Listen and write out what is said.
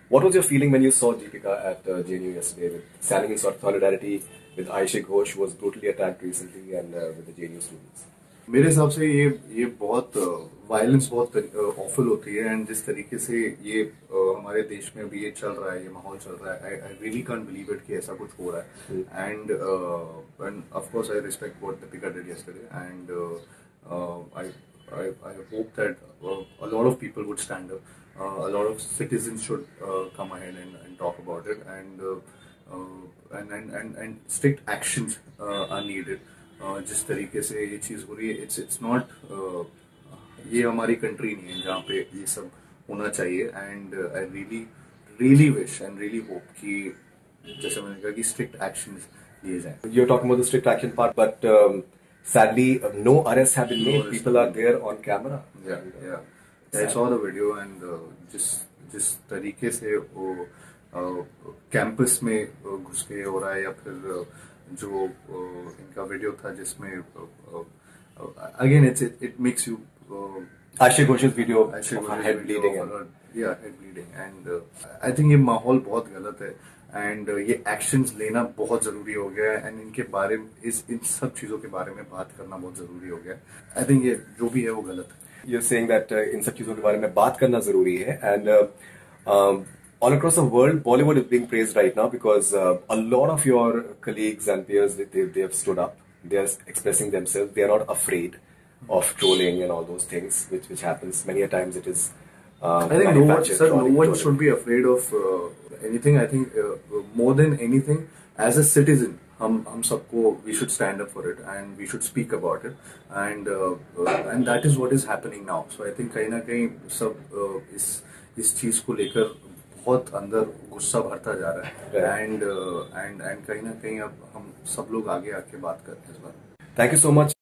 What was your feeling when you saw Deepika at JNU yesterday, with standing in solidarity with Aisha Ghosh, who was brutally attacked recently, and with the JNU students? मेरे हिसाब से ये बहुत violence बहुत awful होती है and जिस तरीके से ये हमारे देश में अभी ये चल रहा है, ये माहौल चल रहा है, I really can't believe it कि ऐसा कुछ हो रहा है and of course I respect what Deepika did yesterday and I hope that a lot of people would stand up. A lot of citizens should come ahead and talk about it, and strict actions are needed. जिस तरीके से ये चीज़ हो रही है, it's not, ये हमारी country नहीं है जहाँ पे ये सब होना चाहिए and I really wish and really hope कि जैसे मैंने कहा कि स्ट्रिक्ट एक्शंस लिए जाएं. You're talking about the strict action part, but sadly, no arrests have been made. People are there on camera. Yeah. I saw the video and जिस तरीके से वो कैंपस में घुस के हो रहा है, या फिर जो इनका वीडियो था जिसमें again it makes you Aisha Ghosh's video of her head bleeding. Head bleeding and I think ये माहौल बहुत गलत है एंड ये एक्शंस लेना बहुत जरूरी हो गया है एंड इनके बारे में इन सब चीजों के बारे में बात करना बहुत जरूरी हो गया है. आई थिंक ये जो भी है वो गलत है. You're saying that इन सब चीजों के बारे में बात करना जरूरी है, and all across the world, Bollywood is being praised right now because a lot of your colleagues and peers, they have stood up. They are expressing themselves. They are not afraid of trolling and all those things, which happens many a times. It is. I think no one should be afraid of anything. I think more than anything, as a citizen, हम सबको we should stand up for it and we should speak about it and that is what is happening now. So I think कहीं ना कहीं सब इस चीज को लेकर बहुत अंदर गुस्सा भरता जा रहा है एंड कहीं ना कहीं अब हम सब लोग आगे आके बात करते हैं इस बारे में. Thank you so much.